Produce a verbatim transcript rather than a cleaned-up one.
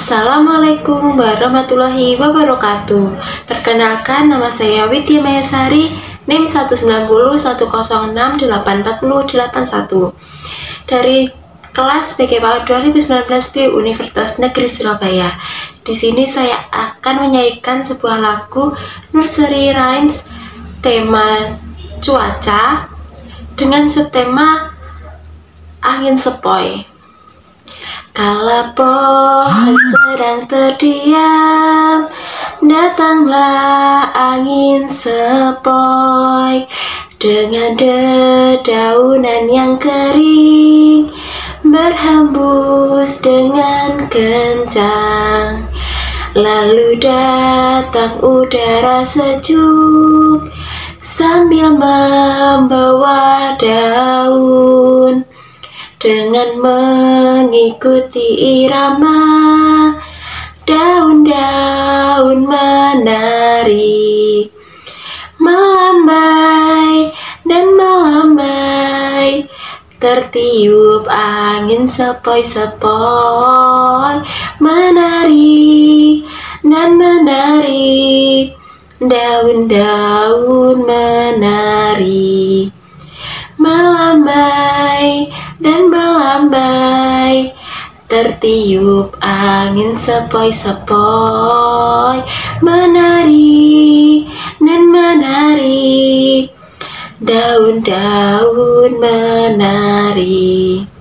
Assalamualaikum warahmatullahi wabarakatuh. Perkenalkan, nama saya Widya Mayasari, NIM satu sembilan nol satu nol enam delapan empat nol delapan satu dari kelas B G PAUD dua ribu sembilan belas B Universitas Negeri Surabaya. Di sini saya akan menyanyikan sebuah lagu Nursery Rhymes tema cuaca dengan subtema angin sepoi. Kala pohon sedang terdiam, datanglah angin sepoi dengan dedaunan yang kering berhembus dengan kencang. Lalu datang udara sejuk sambil membawa daun dengan mengikuti irama daun-daun menari, melambai dan melambai, tertiup angin sepoi-sepoi, menari dan menari, daun-daun menari, melambai dan melambai, tertiup angin sepoi-sepoi, menari dan menari, daun-daun menari.